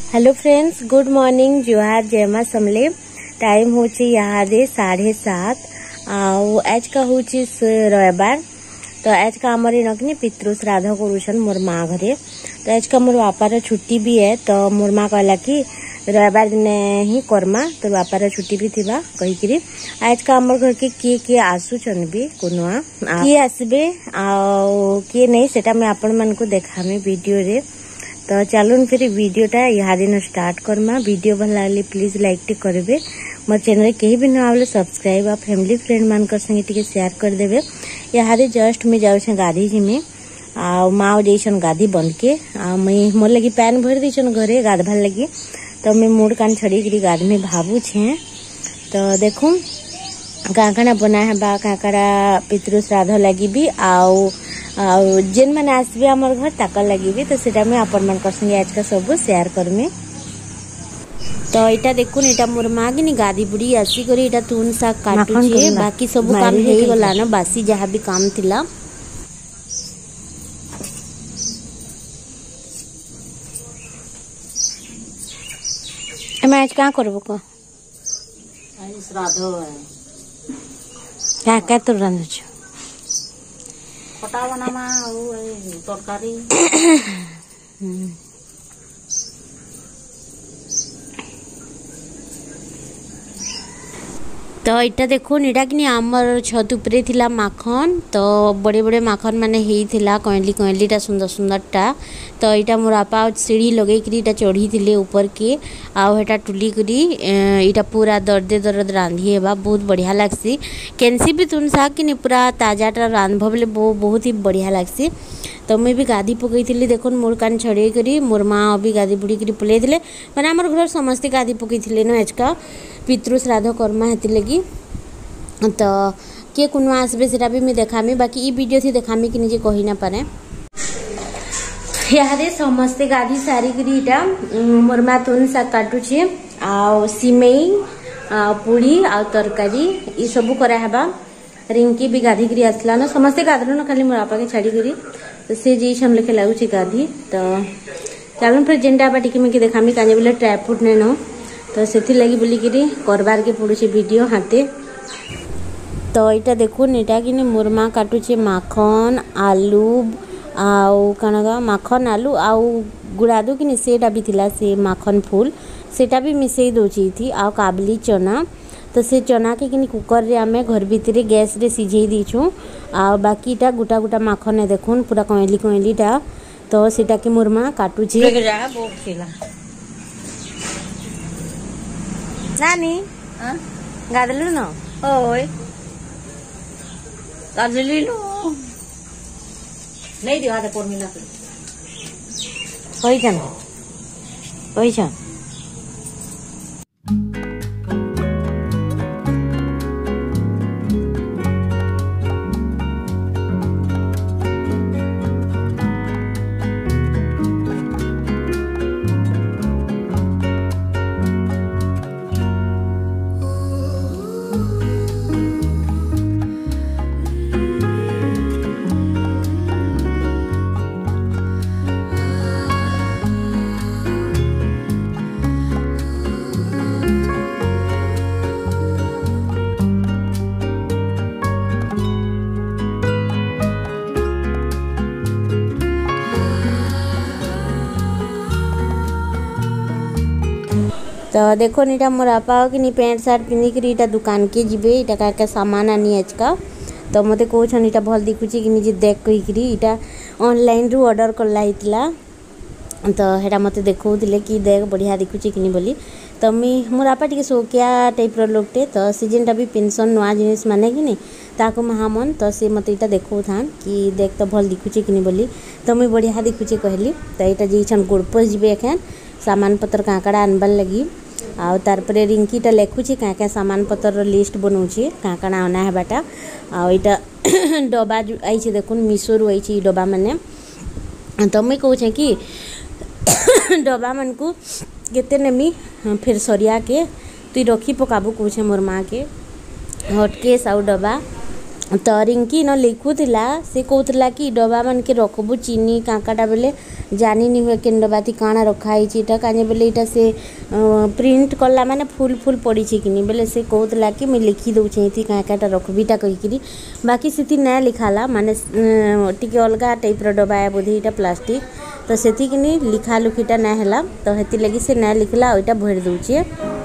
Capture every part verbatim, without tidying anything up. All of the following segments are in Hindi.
हेलो फ्रेंड्स, गुड मॉर्निंग, जुहार, जय मां समले। टाइम होची यहाँ साढ़े सात। आज का होची रविवार। तो आज का आमर इनकने पितृ श्राद्ध करुछन मोर माँ घरे। तो आज का मोर बापार छुट्टी भी है। तो मोर माँ कहला कि रविवार दिन ही कर्मा, तो बापार छुट्टी भी थिबा कहीकि आज का आमर घर के किए किए आसुचन भी कुनुआ किए आसबे आ किए नहीं सेटा मैं आपण मन को देखामे वीडियो रे। तो चलून फिर वीडियोटा यहाँ दिन स्टार्ट करमा। वीडियो भल लगे प्लीज लाइक टे करेंगे। मोर चैनल कहीं भी ना आवे सब्सक्राइब आ फैमिली फ्रेंड मान संगे टिके शेयर कर देबे। यहाँ जस्ट मुझे जाऊँ गाधी जिमी आ माँ जैसन गाधी बंद के आ मुई मोर लगी पैन भर दीछन घरे गाधवार लगी। तो मैं मूड कान छड़ी गाध में भावु छे। तो देखूँ का काना बना है बा का पितृ श्राद्ध लगी भी आउ जेन मैंने आसबे आमर घर ताकर लगी भी। तो सेटा मैं आपण मन संगे आज का सब शेयर करमी। तो इटा देखुन इटा मोर माँ की गादी बुड़ी आसी करी इटा तुन साग काटुछे। बाकी सब काम हे गला ना बासी जहाँ भी काम थिला। मैं आज क्या करबो को आज श्राद्ध है। क्या क्या तो रांधुछ खटा बनामा ओ तरकारी। तो इटा देखो इटा कि आमर छत उपरे थिला माखन। तो बड़े बड़े माखन माने ही थिला कइली कइलीटा सुंदर सुंदरटा। तो इटा मोर आपा सीढ़ी लगे करी इटा चढ़ी थिले ऊपर के आउ हेटा टुली करी इटा पूरा दर्दे दर्द रांधी हेबा बहुत बढ़िया लागसी। केनसी भी तुन साग कि पूरा ताजाटा रांधब बोले बहुत ही बढ़िया लागसी। तो मुझे भी गाधी पकई थी देखो मोर कान छड़े करी मोर माँ भी गाधी बुड़ी करी पलई थे मैंने आमर घर समस्ते गाधी पकई थे न आज का पितृ श्राद्ध कर्मा हेती लगी। तो किए कुनवा आसबे सेटा भी मैं देखामी। बाकी ई वीडियो थी देखामी कि निजे कही ना पारे। यहाँ समस्ते गाधी सारी करी इटा मोर माँ तुन साग काटुछे आ सिमेई पूड़ी आ तरकारी ये सब कराबा। रिंकी भी गाधी करी आसला ना समस्ते गाधल ना खाली मोर आपा के छाड़ी करी। तो से जैसन लेखे लगुच गाधी। तो चलन फिर जेनटा आपा टिके मैं देखामी काजे बोले ट्राईपुड ने न। तो से लगी बोलिकी करबार के पड़ुचे वीडियो हाथे। तो इटा देखुन इटा कि मोर माँ काटुचे माखन आलू आउ कणगा माखन आलू आउ गुड़ादू कि सेटा भी थिला से माखन फूल सेटा भी मिसई दौची थी आउ काबली चना। तो से चना के कि कुकर रे आमे घर भितर गैस रे सिझे दीछू आ बाकीटा गोटा गोटा माखन देखुन पूरा कइली कइलीटा। तो सेटा के मोर माँ काटुचे नानी गादलु न ओए गाजली लो नहीं दिवा दे पोरमिला होई जान होई जान। तो देखो नीटा मोर आपा कि पैंट सार्ट पिंधिक इटा दुकान के जीवे इटा का का सामान आनी आज का। तो मते कहछन इटा भल दिखुची कि निजे देख कहीकि इटा ऑनलाइन रु ऑर्डर करला हितला। तो हेटा मते देखौथिले कि देख बढ़िया दिखुची कि बोली। तो मी मोर आपा टिके सोकिया टाइप रो लोकटे। तो सीजनटा भी पेंशन नवा जिनिस माने कि नहीं ताको महामन। तो से मते इटा देखौ थान कि देख तो भल दिखुची कि बोली। तो मुई बढ़िया दिखुची कहली। तो इटा जेछन गोड़पस जीवे एखन सामान पत्र काकड़ा आनबार लगी आउ तारपरे रिंकीटा लेखुची क्या क्या सामान पत्र लिस्ट बनाऊँचे क्या क्या आना है बाटा। आउ इटा डब्बा आई देखुन मिशोरू आई डब्बा मैंने। तो मुई कहूँ कि डब्बा मन को केते नेमी फिर सरिया के तुई रखी पकाबू कहूँ मोर माँ के हटकेस आउ डब्बा तो रिंकी न लिखुला से कहूला कि डब्बा मान के रखबू चीनी काकाटा बेले जानी नहीं हुए के डब्बा थी काଣା रखाई कहीं बेले यहाँ से प्रिंट कला माने फुल फुल पड़ी कि बेले से कहूला कि मुझे लिखी दूचे थी काकाटा रखबीटा कहीकि बाकी से ना लिखाला माने टी अलग टाइप डब्बा है बोधे यहाँ प्लास्टिक तो से लिखा लुखीटा ना है तो हेती लगी से ना लिखला वहीटा भर दूचे।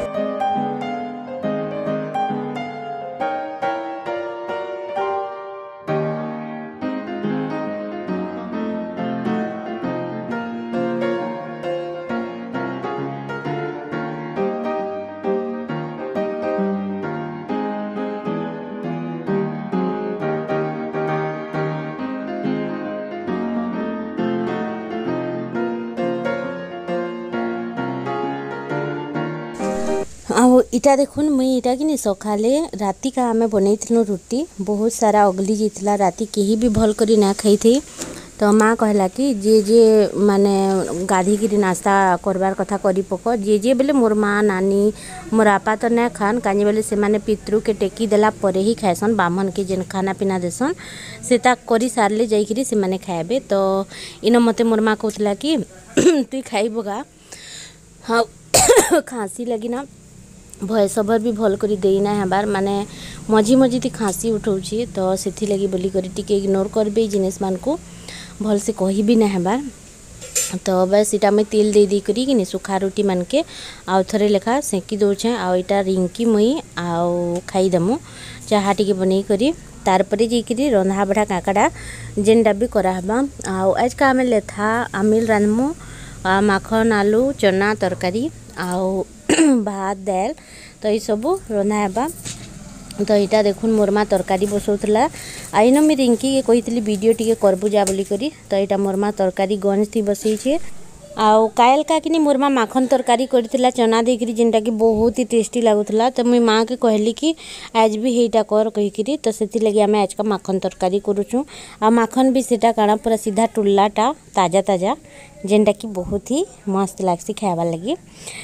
आउ इटा देखुन मुई इटा कि सकाले राति का आमे बनईथिलु रुटी बहुत सारा अगली जाइथिला राति केही भी भल करी ना खाई थी तो माँ कहला कि जे जे माने गाधी गिरी नाश्ता करबार कथा करी पक जे जे बेले मोर माँ नानी मोर आपा तो ना खान कानी बेले से माने पितृ के टेकी देला परे ही खाएसन बामन के जेन खाना पीना देसन सेता करी सारले जाइकिरी से माने खाएबे तो इन मते मोर माँ कहला कि तु खाइबगा हाँ खांसी लगी ना भयस भर भी भल करी देना हबार माने मझी मझी थी खांसी उठाऊँगी तो से लगी बोली करी टिके इग्नोर करबे जिनिस मान को भल से कही भी ना हबार तो बस इटा मैं तेल दे दी करी कि सुखा रोटी मान के आउ थरे लेखा सेकी दौचे आउ इटा रिंकी मुई आउ खाईदेमु चाहा टिके बनै करी तारपरे जाइकरी रंधा बढ़ा काकाटा जेनटा भी कराहबा आउ आज का आमे लेथा आमिल रांधमु माखन आलू चना तरकारी आउ भात दाल तो ये सब रंधा हेबा तो यहाँ देखुन मोर माँ तरकारी बसौला आईन मुझे रिंकी के कही वीडियो टी करबू जा बोली करी तो यहाँ मोर माँ तरकारी गंज थी बसई आउ कायल का कि मोर माँ माखन तरकारी करथिला चना देकरी जेनटा कि बहुत ही टेस्टी लागुला तो मुई माँ के कहली कि आज भी हेटा कर कहीकि तो से लगी आम आज का माखन तरकारी करुचु आ माखन भी सेटा काଣା पूरा सीधा टुल्लाटा ताजा ताजा जेनटा कि बहुत ही मस्त लागसी खाइबार लगी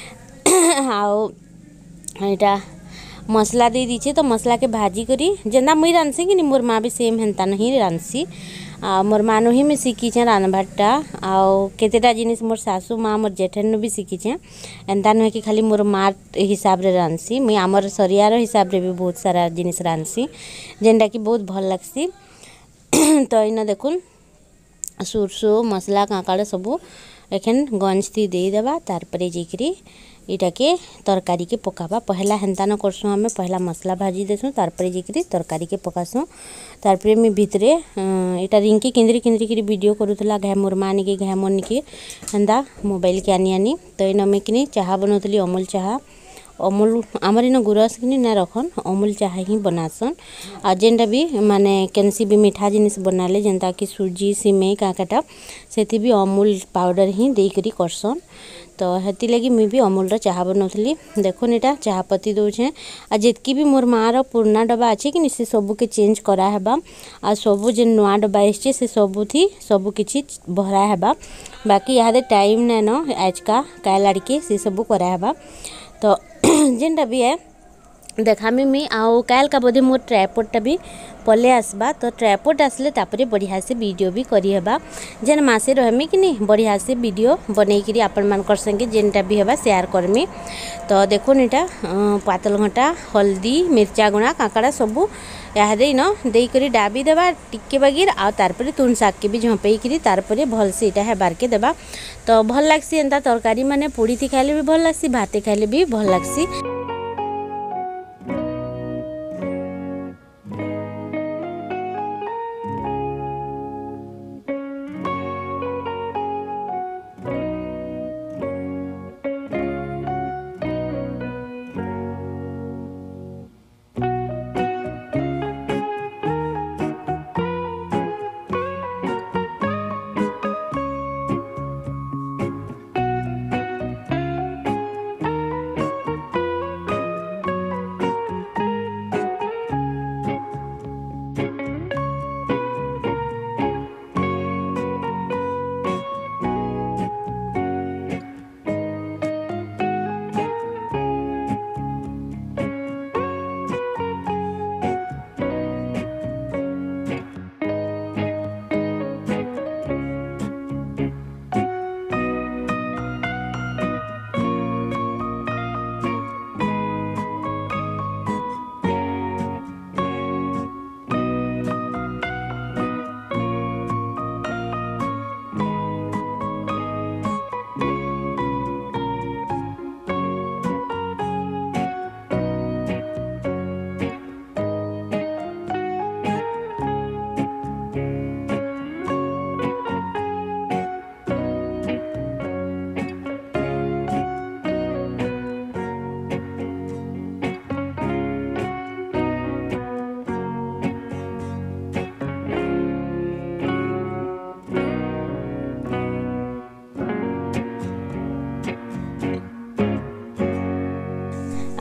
आउ यहाँ मसला दे दीचे तो मसला के भाजी करी जेना मुई रांधसी कि मोर माँ भी सेम हेन्ता नहीं रांधसी आ मोर मानो ही में शिखीचे रांधबाटा आउ केतेटा जिनिस मोर सासू माँ मोर जेठन भी शिखीचे एंता नुहे कि खाली मोर माँ हिसाब रे रांधसी मुई आमर सरियार हिसाब रे भी बहुत सारा जिनिस रांधसी जेनटा कि बहुत भल लागसी तो इन देखुन सुरसो मसला काकाड़ सबू एखन गंज थी दे देबा तारपरे जाइकरी इटा के तरकारी के पकाबा पहला हेन्ता न करसुँ आमे पहला मसला भाजी देसुँ तारपरे जाइकरी तरकारी के पकासुँ तारपरे मैं भितरे इटा रिंकी केंद्री केंद्री करी वीडियो करूला घाय मोर माँ निके घाय मोर निके हेन्ता मोबाइल के आनी आनी तो इन मैं कि चाहा बनौली अमूल चाहा अमूल आमर इन गुरस कि ना रखन अमूल चाहा ही बनासन आ जेनटा भी माने केनसी भी मीठा जिनिस बनाले जेनता कि सुजी सिमेई काकाटा सेति भी अमूल पाउडर ही देकरी करसन तो हेती लगी मुझे भी अमूल रा चाहा बनौली देखुन यहाँ चाहा पत्ती दौचे आ जितकी भी मोर माँ रा पुराना डब्बा अच्छे कि से सबू के चेंज करा हेबा आ सबू जे नुआ डब्बा आसे से सबू थी सबू किछि भरा हेबा बाकी यहाँ टाइम ना न आज का काल आड़के से सबू करा हेबा तो जेनटा भी है देखामी मी आउ काल का बोधे मोर ट्राइपॉडटा भी पले आसबा तो ट्राइपॉड आसले तापरे बढ़िया से वीडियो भी करी हेबा जेन मासे रहमी कि नहीं बढ़िया से वीडियो बनै करी आपण मानकर संगे जेनटा भी हेबा शेयर करमी तो देखुन इटा पातल घंटा हल्दी मिर्चा गुणा काकड़ा सबू यादे न देई करी डाबी देबा टिके बगीर आ तारपरे तुन शाग के भी झंपई करी तारपरे भल से इटा हेबार के देबा तो भल लागसी एंता तरकारी माने पूड़ी थी खाइले भी भल लागसी भाते खाइले भी भल लागसी।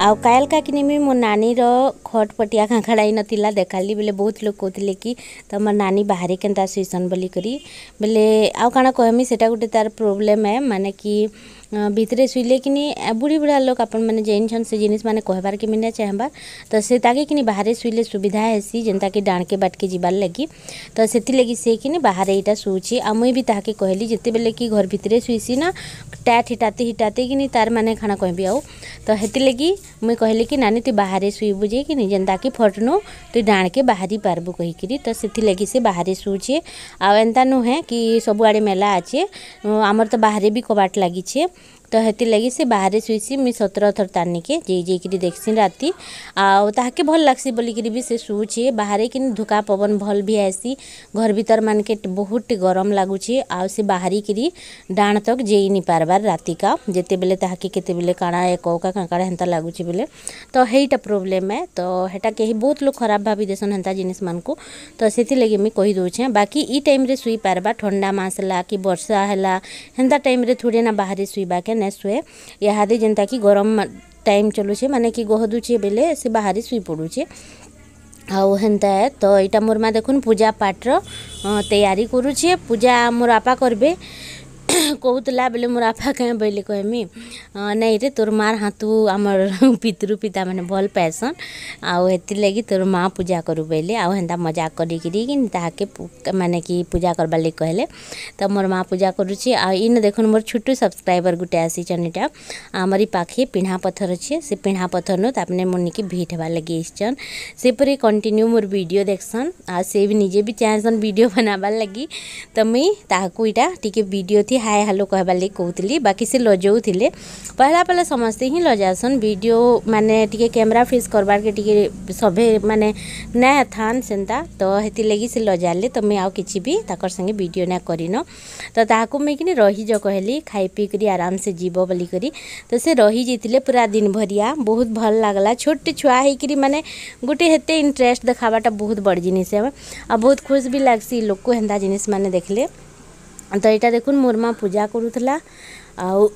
आउ काल का कि मो नानी रो खट पटिया खाखड़ाई नथिला देखाली बेले बहुत लोग कहते कि तुम नानी बाहर केनता सुईसन बोली करी बेले आउ काना कहमी सेटा गोटे तार प्रोब्लेम है माने कि भितरे शुइले कि बुढ़ी बुढ़ा लोग अपन मैंने जेन से जिनिस माने कहबार के मिना चाहबार तो से ताके कि बाहर शुइले सुविधा हेसी जेनता कि डाण के बाट के जीवार लगी तो से लगी से कि बाहर यहाँ शुची आ मुई भी ताके कहली जिते बेले कि घर भितरे शुईसी ना टैट हिटाते हिटाते कि तार माने खाना कहबी आउ तो हेती लगी मुई कहली कि नानी तु बाहर शुईबु जे कि जेनता कि फटनु तु डाण के बाहरी पारबु कहीकि तो से लगी से बाहर शुचे आ एंता नुहे कि सबुआड़े मेला अच्छे आमर तो बाहर भी कबाट लगी तो हेती लगी से बाहर शुईसी मुई सतर थर तानी के जे जे देखसी राति आउ ताके भल लागसी बोलिकी भी से शुचे बाहर कि धुका पवन भल भी आसी घर भीतर मान के बहुत गरम लगुचे आउ से बाहरी कि डाण तक जेई नहीं पारबार राति का जेते बेले ताके केते बेले काଣା एकौका कांकाड़ा हेंता लगुचे बेले तो हेटा प्रोब्लेम है तो हेटा कहीं बहुत लोग खराब भाभी देसन हेंता जिनिस मान को तो से लगे मुई कही दउछे बाकी ई टाइम रे शुई पारबा ठंडा मास ला कि वर्षा हैला हेंता टाइम रे थोड़े ना बाहर शुईबा के ने शुए इहादे जेनता कि गरम टाइम चलुचे माने कि गहदुचे बेले से बाहर शुई पड़ुचे आउ हेंता है तो यहाँ मोर माँ देखुन पूजा पाठ तैयारी करुचे पूजा मोर आपा करबे कहूला बेले मोर आपा कहें बोले कहमी नहीं रे तोर मार हाथू आमर पितृ पिता मैंने भल पाएसन आउ हेती लगी तोर माँ पूजा करू बोले आउ हेंता मजाक करी ताके माने कि पूजा करबार लगे कहले तो मोर माँ पूजा करुचे आ इन देखुन मोर छोटू सब्सक्राइबर गुटे आसीचन इटा आमरी पाखे पिढ़ा पत्थर अच्छे से पिढ़ा पत्थर नु तापने मुनि की भेट हबार लगे आसन से परे कंटिन्यू मोर वीडियो देखसन आ से भी निजे भी चाहसन वीडियो बनाबार लगी तो मुई ताकू इटा टिके वीडियो थी हाय हेलो कहबार लगे कहूली बाकी से लजाऊ थिले पहला पहला समस्ते ही लजासन वीडियो माने टिके कैमरा फेस करबार के टिके सभे माने ना थान सेंता तो हेती लगी से लजाले तो मैं आउ किछि भी ताकर संगे वीडियो ना करिनो तो ताकू मैं कि रही जो कहली खाई पी करी आराम से जीव बोली करी तो से रही जेतिले पूरा दिन भरिया बहुत भल लागला छोटे छुआ होकरी माने गोटे हेते इंटरेस्ट देखाबाटा बहुत बड़ जिनिस है आ बहुत खुश भी लागसी लोग को हेंता जिनिस माने देखले तो यहाँ देखुन मोर माँ पूजा करूला आउ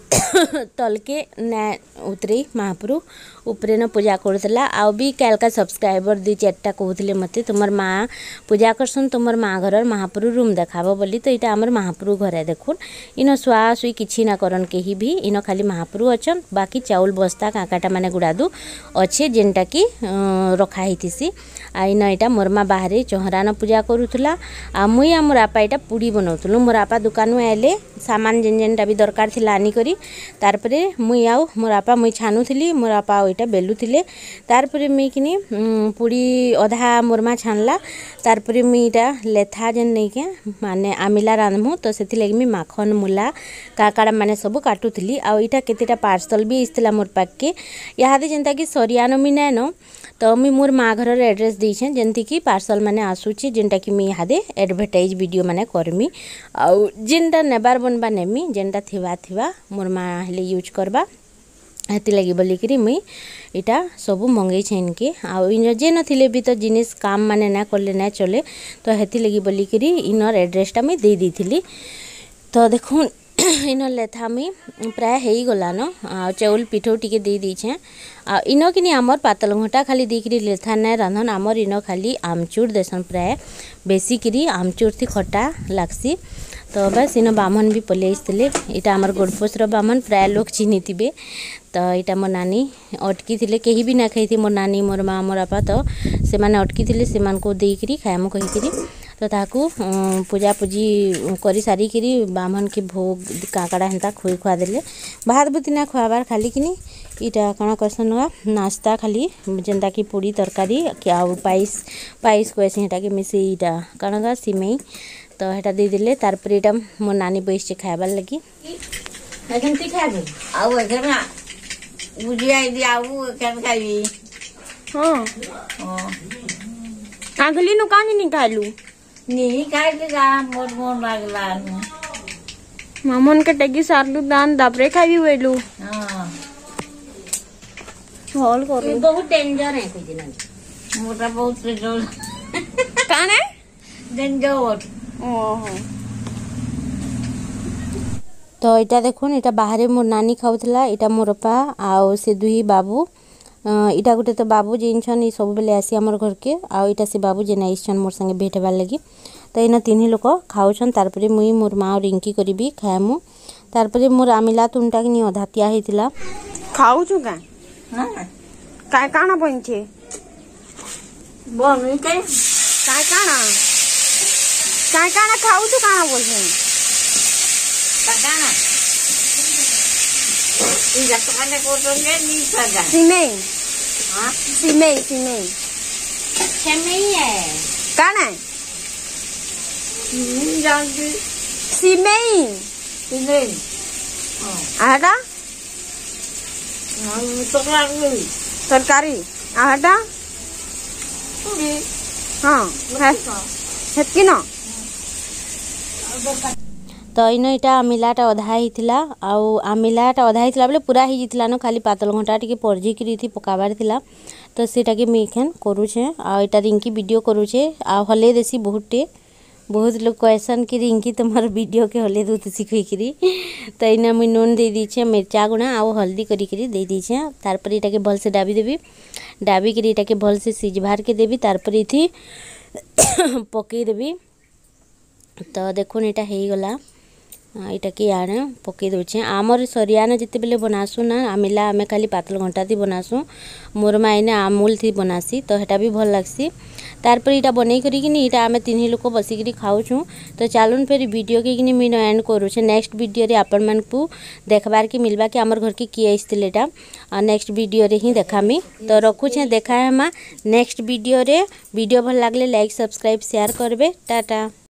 तलके ना उतरे महाप्रभु उपरे न पूजा करूला आउ भी कालका सब्सक्राइबर दुई चार्टा कहते मते तुमर माँ पूजा करसन तुमर माँ घर महाप्रभु रूम देखाब बोली तो यहाँ आमर महाप्रभु घर देखुन इन शुआ शुई किछि ना करन कहीं भी इन खाली महाप्रभु अच्छन बाकी चाउल बस्ता काकाटा माने गुड़ादू अच्छे जेनटा कि रखा ही आ इन यहाँ मोर माँ बाहर चौहरान पूजा करूला आ मुई आ मोर आपा यहाँ पुड़ी बनाऊलु मोर आपा दुकान आइले सामान जेन जेनटा भी दरकार थिला आनी करी तारपरे मुई आउ मोर आपा मुई छानुली मोर आपा यहाँ बेलुले तारपरे मुई कि पुड़ी अधा मोर माँ छानला तारपरे मुई यहाँ लेथा जेन नहीं के माने आमिला रांधमु तो से लगे मुई माखन मुला काकाड़ा माने सब काटुली आ यहाँ केतेटा पार्सल भी आसला मोर पाके इहादे जेनता कि सरियानो मुई नाइन तो मुई मोर माँ घर एड्रेस देछे जेंती कि पार्सल माने आसुची जेनटा कि मुई इहादे एडवर्टाइज वीडियो माने करमी आउ जेनटा नेबार बनबा नेमी जेनटा थिवा थिवा मोर माँ हेले यूज करबा हेती लगी बोलिकी मुई इटा सब मंगई छे इनके आउ इन जे नथिले भी तो जिनिस काम माने ना करले ना चले तो हेती लगी बोलिकी इनर एड्रेसटा मुई दे देथिली तो देखुन इन लेथा मुई प्राय हेई गला न आ चाउल पिठौ टिके दे दीछे आ इन कि आमर पातल घंटा खाली देकरी लेथा ना रांधन आमर इन खाली आमचूर देसन प्राय बेसी करी आमचूर थी खट्टा लागसी तो बस इन बामन भी पले आसते यहाँ आमर गोडपोसर बामन प्राय लोग चिन्ही थे तो यहाँ मो नानी अटकी थे कहीं भी ना खाई मोर नानी मोर माँ मोर आपा तो से माने अटकी थे से देकरी खाएमु कहीकि तो ताकू पूजा पूजी करी सारिकी बामन के भोग काकाड़ा हेंता खुई खुआ देले भात बुती ना खुआबार खाली कि इटा कण करसन नाश्ता खाली जेनता कि पूड़ी तरकारी क्या पाइस पाइस कहसी हेटा के मिसे इटा कण सिमई तो हेटा दे देले तारपर इटा मोर नानी बैस खाइबार लगी एखन ती खाबे आउ एखन बुझिया दि आउ एखन खाइबी हां हां आगली नु कानी नि खालू नी खाइले जा मोर मोर लागला मामन के टेगी सारलू दान दाबरे खाइबी वेलू हां हॉल करू बहुत डेंजर है कोई दिन मोटा बहुत डेंजर काने डेंजर ओहो तो यहाँ देखुन यहाँ बाहर मोर नानी खाऊला यहाँ मोर पा आउ से दुही बाबू इटा गोटे तो बाबू जेनछन ये सब बेले आसी हमर घर के आ इटा से बाबू जेना आइछन मोर संगे भेट हेबार लगी। तो इना तीन लोक खाउछन तार परे मुई मोर माँ और रिंकी करबी खाएमु। तार परे मोर आमिला तुनटा कि अधातिया हेतिला खाऊ छु का हां काय काना बनछे बन के काय काना काय काना खाऊ छु काना बोलछे काना ई जतने को तो ने नी सजा सिमेई हां सिमेई सिमेई सेमई है काना नी जानती सिमेई सिमई आटा हां तो कर तरकारी आटा पूरी हां है हेतकी न तो इन इटा आमिलाटा अधा होता आउ आमिलाटा अधा होता बेले पूरा हो जाता न खाली पातल घंटा टी परजिकी थी पकाबार थिला। तो सेटा के मुझे करुचे आटा रिंकी वीडियो करुचे आ हले देसी बहुतटे बहुत लोग कहसन कि रिंकी तुम्हार वीडियो के हले दूती सिखिकी। तो इना मुझे नून दे दीछे मिर्चा गुणा आउ हल्दी करी दे दीछे तार पर इटा के भल से डाबी देवी डाबी कर इटा के भल से सिझबार के देवी तार पर इथि पकई देवी। तो देखुन इटा हो गला इटा कि आने पकई दूचे आमर सरियाने जिते बेले बनासु ना आमिला आमे खाली पातल घंटा थी बनासु मोर माइने आमूल थी बनासी तो हेटा भी भल लगसी। तार पर इटा बनै करी कि इटा आमे तीन लोक बसिकी खाऊँ। तो चलून फिर वीडियो के कि मुझे एंड करुचे नेक्स्ट वीडियो रे आपण मन को देखबार के मिलबा कि आमर घर के किए आइसथिले एटा नेक्स्ट वीडियो रे ही देखामी। तो रखुचे देखा है नेक्स्ट वीडियो रे वीडियो भल लागले लाइक सब्सक्राइब शेयर करबे टाटा।